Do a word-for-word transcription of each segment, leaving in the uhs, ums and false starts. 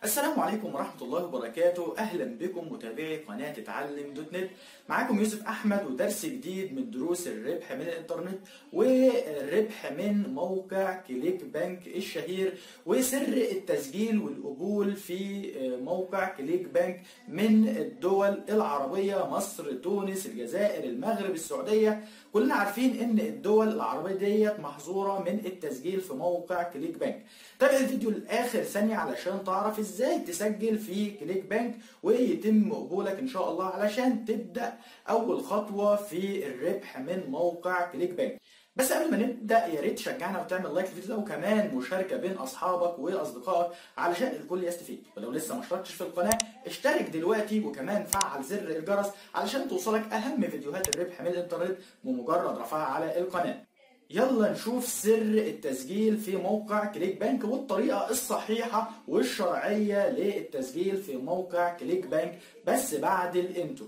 السلام عليكم ورحمة الله وبركاته. أهلا بكم متابعي قناة اتعلم دوت نت. معاكم يوسف أحمد ودرس جديد من دروس الربح من الإنترنت والربح من موقع كليك بانك الشهير وسر التسجيل والقبول في موقع كليك بانك من الدول العربية: مصر، تونس، الجزائر، المغرب، السعودية. كلنا عارفين إن الدول العربية ديت محظورة من التسجيل في موقع كليك بانك. تابع الفيديو لآخر ثانية علشان تعرف ازاي تسجل في كليك بانك ويتم قبولك ان شاء الله علشان تبدأ اول خطوة في الربح من موقع كليك بانك. بس قبل ما نبدأ يا ريت تشجعنا وتعمل لايك للفيديو ده وكمان مشاركة بين اصحابك واصدقائك علشان الكل يستفيد. ولو لسه ما اشتركتش في القناة اشترك دلوقتي وكمان فعل زر الجرس علشان توصلك اهم فيديوهات الربح من الانترنت بمجرد رفعها على القناة. يلا نشوف سر التسجيل في موقع كليك بانك والطريقة الصحيحة والشرعية للتسجيل في موقع كليك بانك بس بعد الانترو.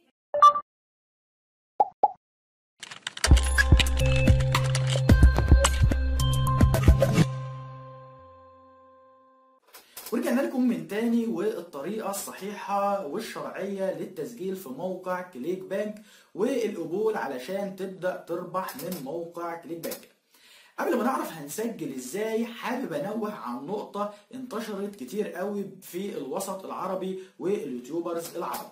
ورجعنا لكم من تاني، والطريقة الصحيحة والشرعية للتسجيل في موقع كليك بانك والقبول علشان تبدأ تربح من موقع كليك بانك. قبل ما نعرف هنسجل ازاي، حابب انوه عن نقطة انتشرت كتير قوي في الوسط العربي واليوتيوبرز العرب.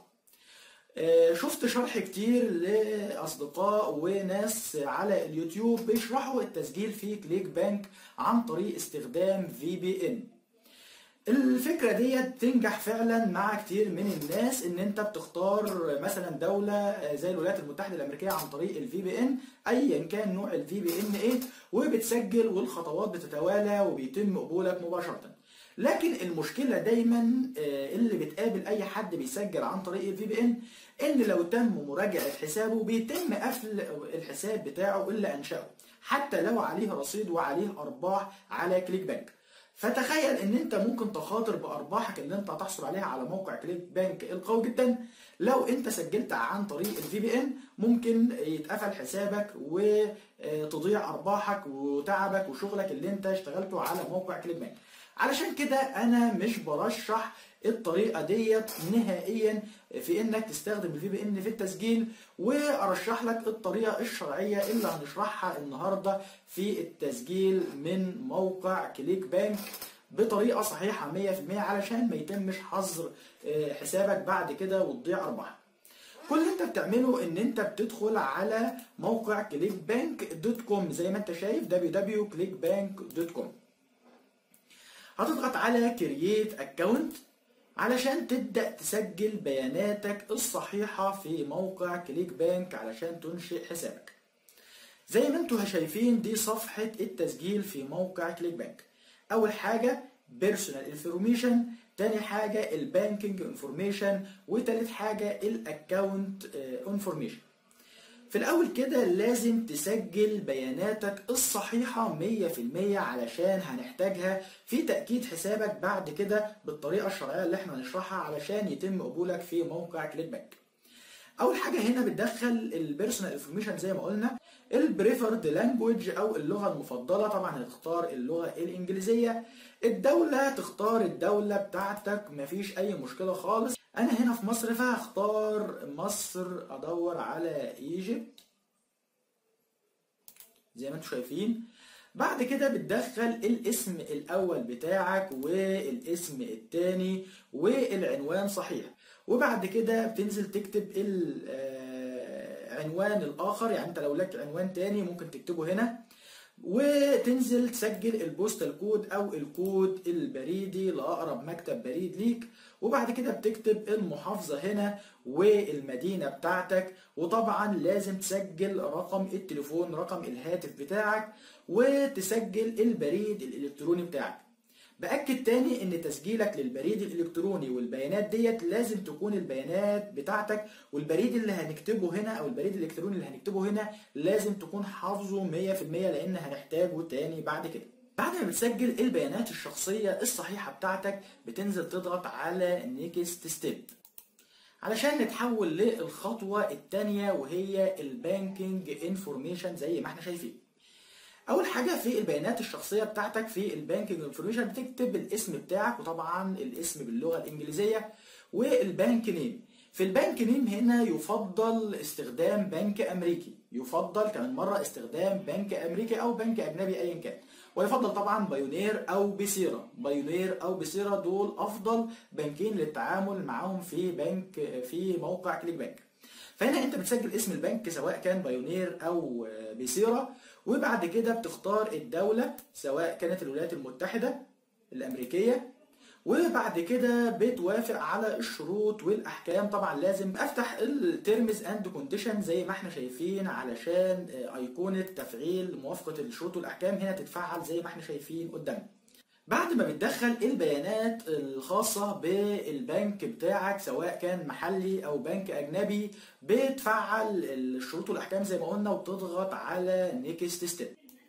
شفت شرح كتير لأصدقاء وناس على اليوتيوب بيشرحوا التسجيل في كليك بانك عن طريق استخدام في بي ان. الفكرة دي تنجح فعلا مع كتير من الناس، ان انت بتختار مثلا دولة زي الولايات المتحدة الامريكية عن طريق الفي بي ان ايا كان نوع الفي بي ان ايه، وبتسجل والخطوات بتتوالى وبيتم قبولك مباشرة. لكن المشكلة دايما اللي بتقابل اي حد بيسجل عن طريق الفي بي ان ان لو تم مراجعة حسابه بيتم قفل الحساب بتاعه اللي انشأه حتى لو عليه رصيد وعليه ارباح على كليك بانك. فتخيل ان انت ممكن تخاطر بارباحك اللي انت هتحصل عليها على موقع كليك بانك القوي جدا. لو انت سجلت عن طريق الفي بي ان ممكن يتقفل حسابك وتضيع ارباحك وتعبك وشغلك اللي انت اشتغلته على موقع كليك بانك. علشان كده انا مش برشح الطريقه ديت نهائيا في انك تستخدم الفي بي ان في التسجيل، وارشح لك الطريقه الشرعيه اللي هنشرحها النهارده في التسجيل من موقع كليك بانك بطريقه صحيحه مية في المية علشان ما يتمش حظر حسابك بعد كده وتضيع ارباحك. كل اللي انت بتعمله ان انت بتدخل على موقع كليك بانك دوت كوم زي ما انت شايف دبليو دبليو دبليو دوت كليك بانك دوت كوم. هتضغط على كرييت اكونت علشان تبدأ تسجل بياناتك الصحيحة في موقع كليك بانك علشان تنشئ حسابك. زي ما انتوا شايفين دي صفحة التسجيل في موقع كليك بانك. أول حاجة بيرسونال انفورميشن، تاني حاجة البانكينج انفورميشن، وتالت حاجة الاكونت انفورميشن. في الأول كده لازم تسجل بياناتك الصحيحة مية في المية علشان هنحتاجها في تأكيد حسابك بعد كده بالطريقة الشرعية اللي احنا هنشرحها علشان يتم قبولك في موقع كليك بانك. أول حاجة هنا بتدخل البيرسونال انفورميشن زي ما قلنا، البريفرد لانجوج أو اللغة المفضلة، طبعا هتختار اللغة الإنجليزية، الدولة تختار الدولة بتاعتك مفيش أي مشكلة خالص. أنا هنا في مصر فهختار مصر، أدور على ايجيبت زي ما انتم شايفين. بعد كده بتدخل الاسم الأول بتاعك والاسم الثاني والعنوان صحيح، وبعد كده بتنزل تكتب العنوان الآخر. يعني أنت لو لك عنوان تاني ممكن تكتبه هنا، وتنزل تسجل البوستال كود او الكود البريدي لاقرب مكتب بريد ليك، وبعد كده بتكتب المحافظة هنا والمدينة بتاعتك، وطبعا لازم تسجل رقم التليفون رقم الهاتف بتاعك وتسجل البريد الالكتروني بتاعك. بأكد تاني ان تسجيلك للبريد الالكتروني والبيانات ديت لازم تكون البيانات بتاعتك، والبريد اللي هنكتبه هنا او البريد الالكتروني اللي هنكتبه هنا لازم تكون حافظه مية في المية لان هنحتاجه تاني بعد كده. بعد ما بتسجل البيانات الشخصية الصحيحة بتاعتك بتنزل تضغط على نيكست ستيب علشان نتحول للخطوة التانية وهي البانكينج انفورميشن زي ما احنا شايفين. اول حاجه في البيانات الشخصيه بتاعتك في البانكينج انفورميشن بتكتب الاسم بتاعك، وطبعا الاسم باللغه الانجليزيه، والبنك نيم. في البنك نيم هنا يفضل استخدام بنك امريكي، يفضل كمان مره استخدام بنك امريكي او بنك اجنبي ايا كان، ويفضل طبعا بايونير او بيسيرا. بايونير او بيسيرا دول افضل بنكين للتعامل معاهم في بنك في موقع كليك بانك. فهنا انت بتسجل اسم البنك سواء كان بايونير او بيسيرا، وبعد كده بتختار الدولة سواء كانت الولايات المتحدة الأمريكية، وبعد كده بتوافق على الشروط والأحكام. طبعا لازم أفتح التيرمز أند كونديشن زي ما احنا شايفين علشان أيقونة تفعيل موافقة الشروط والأحكام هنا تتفعل زي ما احنا شايفين قدامنا. بعد ما بتدخل البيانات الخاصة بالبنك بتاعك سواء كان محلي أو بنك أجنبي، بتفعل الشروط والأحكام زي ما قلنا وتضغط على نيكست ستيب.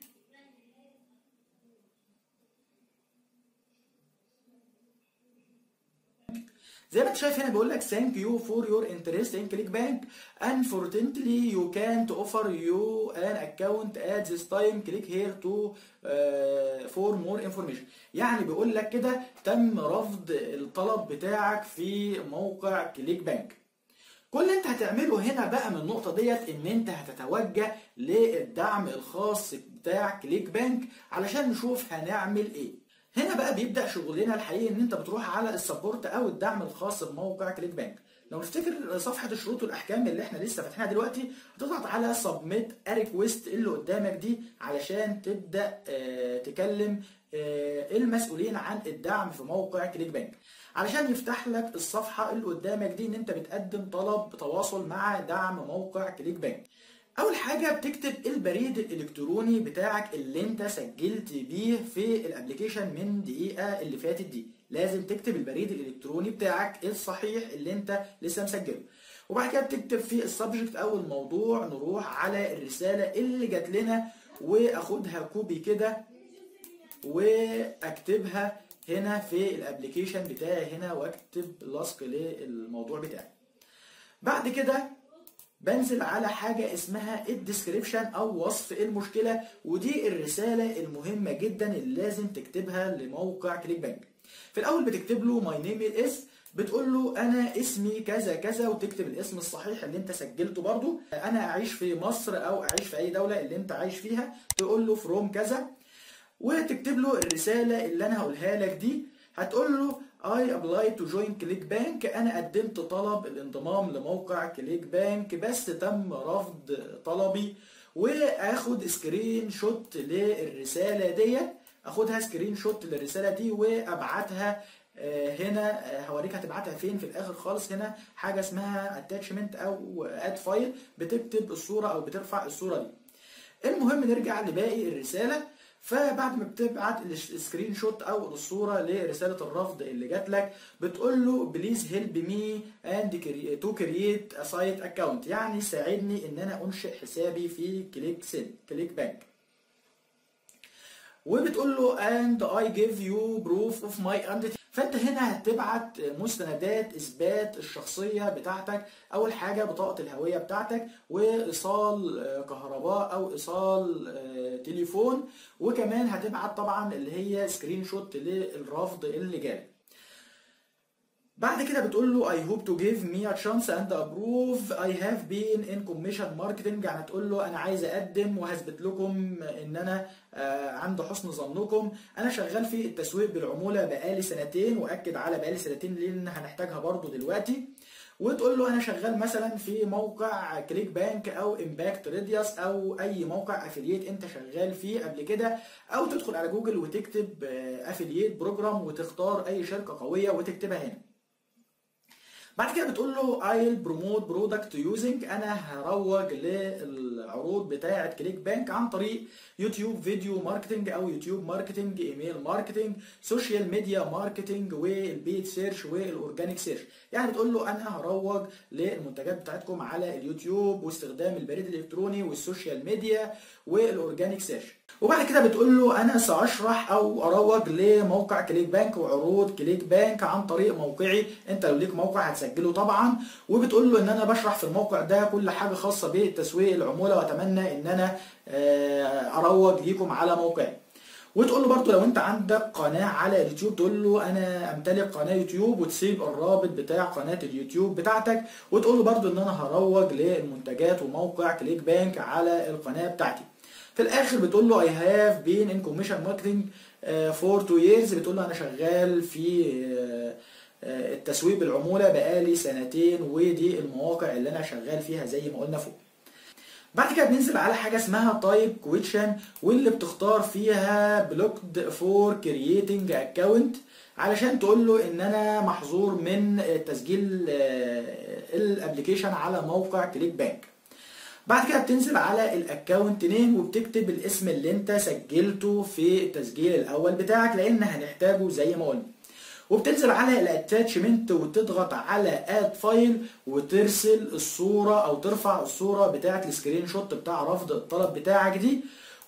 زي ما انت شايف هنا بيقول لك thank you for your interest in ClickBank. Unfortunately you can't offer you an account at this time. Click here to uh, for more information. يعني بيقول لك كده تم رفض الطلب بتاعك في موقع كليك بانك. كل اللي انت هتعمله هنا بقى من النقطة ديت ان انت هتتوجه للدعم الخاص بتاع كليك بانك علشان نشوف هنعمل ايه. هنا بقى بيبدأ شغلنا الحقيقي ان انت بتروح على السبورت او الدعم الخاص بموقع كليك بانك. لو نفتكر صفحة الشروط والاحكام اللي احنا لسه فاتحينها دلوقتي، هتضغط على سبميت ا ريكويست اللي قدامك دي علشان تبدأ اه تكلم اه المسؤولين عن الدعم في موقع كليك بانك علشان يفتح لك الصفحة اللي قدامك دي ان انت بتقدم طلب تواصل مع دعم موقع كليك بانك. اول حاجه بتكتب البريد الالكتروني بتاعك اللي انت سجلت بيه في الابليكيشن من دقيقه اللي فاتت دي. لازم تكتب البريد الالكتروني بتاعك الصحيح اللي انت لسه مسجله، وبعد كده بتكتب في السبجكت او الموضوع نروح على الرساله اللي جات لنا واخدها كوبي كده واكتبها هنا في الابليكيشن بتاعي هنا، واكتب لصق للموضوع بتاعي. بعد كده بنزل على حاجة اسمها الديسكريبشن أو وصف المشكلة، ودي الرسالة المهمة جدا اللي لازم تكتبها لموقع كليك بانك. في الأول بتكتب له ماي نيم از، بتقول له أنا اسمي كذا كذا، وتكتب الاسم الصحيح اللي أنت سجلته برضو. أنا أعيش في مصر أو أعيش في أي دولة اللي أنت عايش فيها، تقول له فروم كذا، وتكتب له الرسالة اللي أنا هقولها لك دي. هتقول له I apply to join ClickBank. أنا قدمت طلب الانضمام لموقع كليك بانك بس تم رفض طلبي، وآخد سكرين شوت للرسالة دي، آخدها سكرين شوت للرسالة دي وأبعتها هنا. هوريك هتبعتها فين في الآخر خالص. هنا حاجة اسمها attachment أو add file، بتكتب الصورة أو بترفع الصورة دي. المهم نرجع لباقي الرسالة. فبعد ما بتبعت السكرين شوت او الصوره لرساله الرفض اللي جات لك، بتقول له بليز هيلب مي اند تو كرييت ا سايت اكونت، يعني ساعدني ان انا انشئ حسابي في كليك سن كليك بانك. وبتقول له and I give you proof of my identity. فانت هنا هتبعت مستندات اثبات الشخصيه بتاعتك. اول حاجه بطاقه الهويه بتاعتك، وايصال كهرباء او ايصال تليفون، وكمان هتبعت طبعا اللي هي سكرين شوت للرفض اللي جالك. بعد كده بتقول له I hope to give me a chance and approve I have been in commission marketing، يعني تقول له انا عايز اقدم وهثبت لكم ان انا عند حسن ظنكم. انا شغال في التسويق بالعموله بقالي سنتين، واكد على بقالي سنتين لان هنحتاجها برضو دلوقتي. وتقول له انا شغال مثلا في موقع كليك بانك او امباكت ريديوس او اي موقع افيليت انت شغال فيه قبل كده، او تدخل على جوجل وتكتب افيليت بروجرام وتختار اي شركه قويه وتكتبها هنا. بعد كده بتقول له I'll promote product using، انا هروج للعروض بتاعه كليك بانك عن طريق يوتيوب فيديو ماركتنج او يوتيوب ماركتنج، ايميل ماركتنج، سوشيال ميديا ماركتنج، والبيت سيرش والاورجانيك سيرش. يعني بتقول له انا هروج للمنتجات بتاعتكم على اليوتيوب واستخدام البريد الالكتروني والسوشيال ميديا والاورجانيك سيرش. وبعد كده بتقول له انا ساشرح او اروج لموقع كليك بانك وعروض كليك بانك عن طريق موقعي. انت لو ليك موقع هتسجله طبعا، وبتقول له ان انا بشرح في الموقع ده كل حاجه خاصه بتسويق العموله، واتمنى ان انا اروج ليكم على موقعي. وتقول له برضو لو انت عندك قناه على اليوتيوب تقول له انا امتلك قناه يوتيوب، وتسيب الرابط بتاع قناه اليوتيوب بتاعتك، وتقول له برضو ان انا هروج للمنتجات وموقع كليك بانك على القناه بتاعتي. في الاخر بتقول له I have been in commission marketing for two years، بتقول له انا شغال في التسويق بالعموله بقالي سنتين، ودي المواقع اللي انا شغال فيها زي ما قلنا فوق. بعد كده بننزل على حاجه اسمها تايب كويشن، واللي بتختار فيها بلوكد فور كرييتنج اكونت، علشان تقول له ان انا محظور من تسجيل الابلكيشن على موقع كليك بانك. بعد كده بتنزل على الاكونت نيم وبتكتب الاسم اللي انت سجلته في التسجيل الاول بتاعك، لان هنحتاجه زي ما قلنا. وبتنزل على الاتاتشمنت وتضغط على اد فايل وترسل الصوره او ترفع الصوره بتاعه السكرين شوت بتاع رفض الطلب بتاعك دي،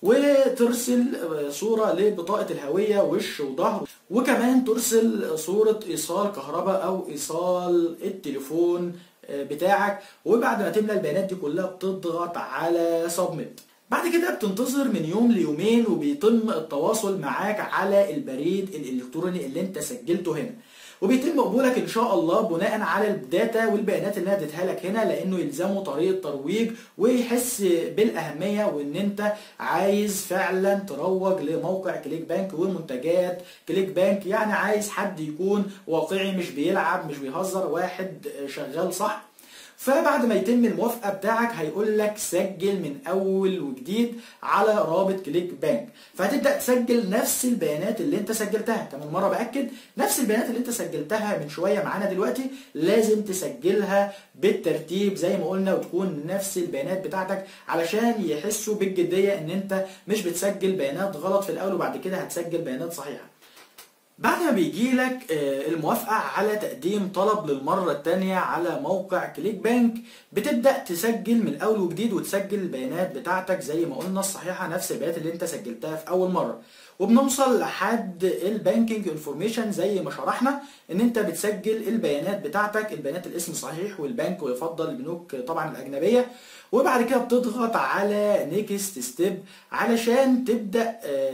وترسل صوره لبطاقه الهويه وش وظهر، وكمان ترسل صوره ايصال كهرباء او ايصال التليفون بتاعك. وبعد ما تملى البيانات دي كلها بتضغط على سبميت. بعد كده بتنتظر من يوم ليومين وبيتم التواصل معاك على البريد الالكتروني اللي انت سجلته هنا، وبيتم قبولك ان شاء الله بناء على الداتا والبيانات اللي انا اديتها لك هنا، لانه يلزمه طريقه ترويج ويحس بالاهميه وان انت عايز فعلا تروج لموقع كليك بانك ومنتجات كليك بانك، يعني عايز حد يكون واقعي مش بيلعب مش بيهزر، واحد شغال صح. فبعد ما يتم الموافقه بتاعك هيقول لك سجل من اول وجديد على رابط كليك بانك، فهتبدا تسجل نفس البيانات اللي انت سجلتها. كمان مره باكد نفس البيانات اللي انت سجلتها من شويه معانا دلوقتي لازم تسجلها بالترتيب زي ما قلنا، وتكون نفس البيانات بتاعتك علشان يحسوا بالجديه ان انت مش بتسجل بيانات غلط في الاول وبعد كده هتسجل بيانات صحيحه. بعد ما بيجي لك الموافقة على تقديم طلب للمرة الثانية على موقع كليك بانك، بتبدأ تسجل من أول وجديد وتسجل البيانات بتاعتك زي ما قلنا الصحيحة، نفس البيانات اللي أنت سجلتها في أول مرة. وبنوصل لحد البانكينج انفورميشن زي ما شرحنا، ان انت بتسجل البيانات بتاعتك، البيانات الاسم صحيح والبنك، ويفضل البنوك طبعا الاجنبيه. وبعد كده بتضغط على نيكست ستيب علشان تبدا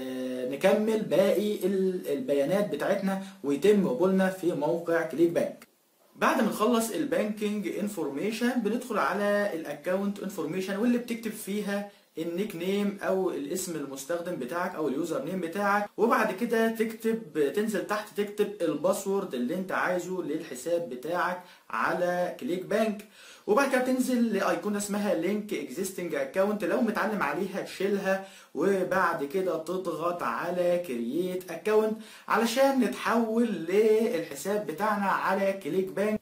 نكمل باقي البيانات بتاعتنا ويتم قبولنا في موقع كليك بانك. بعد ما نخلص البانكينج انفورميشن بندخل على الاكونت انفورميشن، واللي بتكتب فيها النيك نيم او الاسم المستخدم بتاعك او اليوزر نيم بتاعك، وبعد كده تكتب تنزل تحت تكتب الباسورد اللي انت عايزه للحساب بتاعك على كليك بانك. وبعد كده تنزل لايقونه اسمها لينك اكزيستنج اكونت، لو متعلم عليها تشيلها، وبعد كده تضغط على كرييت اكونت علشان نتحول للحساب بتاعنا على كليك بانك.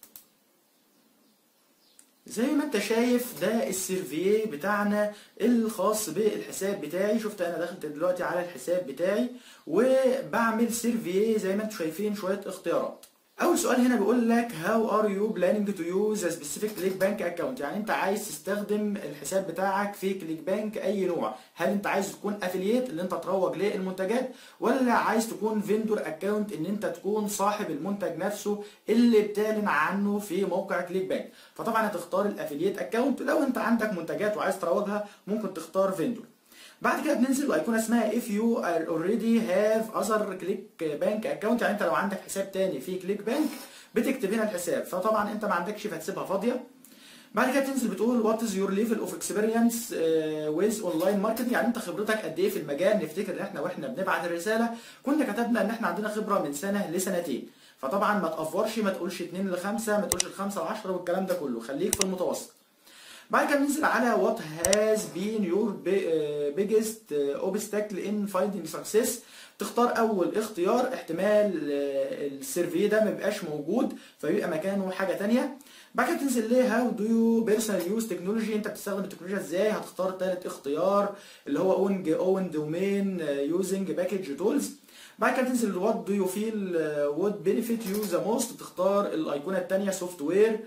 زي ما انت شايف ده السيرفيه بتاعنا الخاص بالحساب بتاعي. شفت انا دخلت دلوقتي على الحساب بتاعي وبعمل سيرفيه زي ما انتم شايفين شويه اختيارات. اول سؤال هنا بيقول لك how are you planning to use a specific كليك بانك account، يعني انت عايز تستخدم الحساب بتاعك في كليك بانك اي نوع، هل انت عايز تكون افيليت اللي انت تروج للمنتجات، ولا عايز تكون فيندور اكونت ان انت تكون صاحب المنتج نفسه اللي بتعلن عنه في موقع كليك بانك. فطبعا هتختار الافيليت اكونت، لو انت عندك منتجات وعايز تروجها ممكن تختار فيندور. بعد كده بننزل لايقونه اسمها if you are already have other كليك بانك account، يعني انت لو عندك حساب تاني في كليك بانك بتكتب هنا الحساب، فطبعا انت ما عندكش فهتسيبها فاضيه. بعد كده بتنزل بتقول what is your level of experience with online marketing، يعني انت خبرتك قد ايه في المجال. نفتكر ان احنا واحنا بنبعت الرساله كنا كتبنا ان احنا عندنا خبره من سنه لسنتين، فطبعا ما تقفرش، ما تقولش اتنين لخمسة، ما تقولش الخمسة لعشرة والكلام ده كله، خليك في المتوسط. بعد كده بننزل على what has been your biggest obstacle in finding success، تختار اول اختيار احتمال السيرفي ده ما بيبقاش موجود فبيبقى مكانه حاجه ثانيه. بعد كده بتنزل ليه how do you personally use technology، انت بتستخدم التكنولوجيا ازاي، هتختار ثالث اختيار اللي هو own own domain using package tools. بعد كده تنزل وات دو يو فيل وات بينيفيت يو ذا موست، تختار الايقونه الثانيه سوفت وير،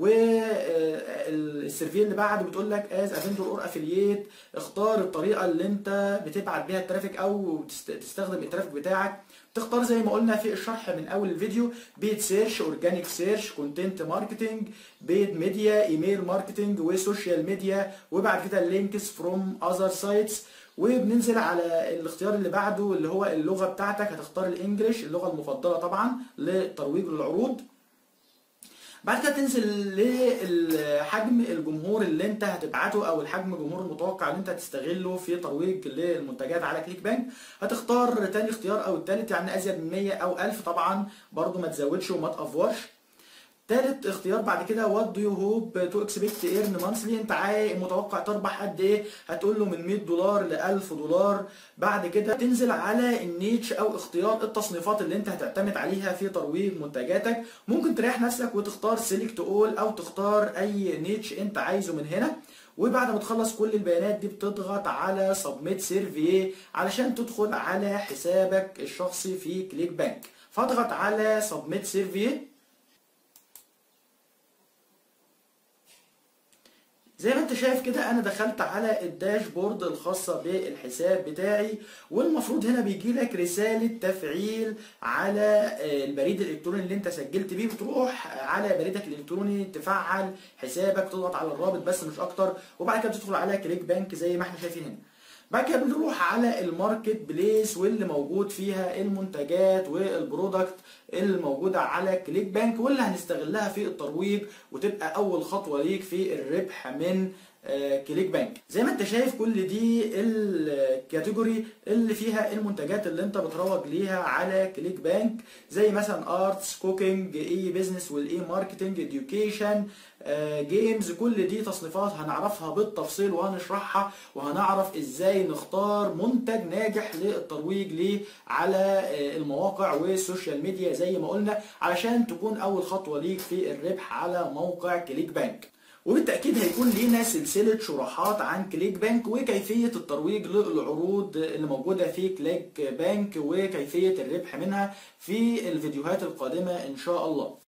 والسيرفي اللي بعده بتقول لك از افندور اور افيليت، اختار الطريقه اللي انت بتبعت بيها الترافيك او تستخدم الترافيك بتاعك. تختار زي ما قلنا في الشرح من اول الفيديو، بيد سيرش، اورجانيك سيرش، كونتنت ماركتنج، بيد ميديا، ايميل ماركتنج، وسوشيال ميديا، وبعد كده اللينكس فروم اذر سايتس. وبننزل على الاختيار اللي بعده اللي هو اللغه بتاعتك، هتختار الانجليش اللغه المفضله طبعا للترويج للعروض. بعد كده تنزل لحجم الجمهور اللي انت هتبعته او الحجم الجمهور المتوقع اللي انت هتستغله في ترويج للمنتجات على كليك بانك. هتختار تاني اختيار او التالت، يعني ازيد من مية او ألف طبعا، برضو ما تزودش وما تافورش. تالت اختيار بعد كده وات دو يو هوب تو اكسبكت ايرن مانثلي، انت عايز متوقع تربح قد ايه؟ هتقول له من مية دولار ل ألف دولار. بعد كده تنزل على النيتش او اختيار التصنيفات اللي انت هتعتمد عليها في ترويج منتجاتك. ممكن تريح نفسك وتختار سيلكت اول او تختار اي نيتش انت عايزه من هنا. وبعد ما تخلص كل البيانات دي بتضغط على سبميت سيرفي علشان تدخل على حسابك الشخصي في كليك بانك. فاضغط على سبميت سيرفي. زي ما انت شايف كده انا دخلت على الداشبورد الخاصة بالحساب بتاعي، والمفروض هنا بيجي لك رسالة تفعيل على البريد الالكتروني اللي انت سجلت بيه. بتروح على بريدك الالكتروني تفعل حسابك، تضغط على الرابط بس مش اكتر، وبعد كده بتدخل على كليك بانك زي ما احنا شايفين هنا. بعد كده بنروح على الماركت بليس واللي موجود فيها المنتجات والبرودكت الموجوده على كليك بانك، واللي هنستغلها في الترويج وتبقى اول خطوه ليك في الربح من كليك بانك. زي ما انت شايف كل دي الكاتيجوري اللي فيها المنتجات اللي انت بتروج ليها على كليك بانك، زي مثلا ارتس، كوكينج، اي بيزنس، والاي ماركتنج، اديوكيشن، جيمز. كل دي تصنيفات هنعرفها بالتفصيل وهنشرحها، وهنعرف ازاي نختار منتج ناجح للترويج ليه على المواقع والسوشيال ميديا زي ما قلنا، علشان تكون اول خطوه ليك في الربح على موقع كليك بانك. وبالتأكيد هيكون لينا سلسلة شروحات عن كليك بانك وكيفية الترويج للعروض اللي موجودة في كليك بانك وكيفية الربح منها في الفيديوهات القادمة إن شاء الله.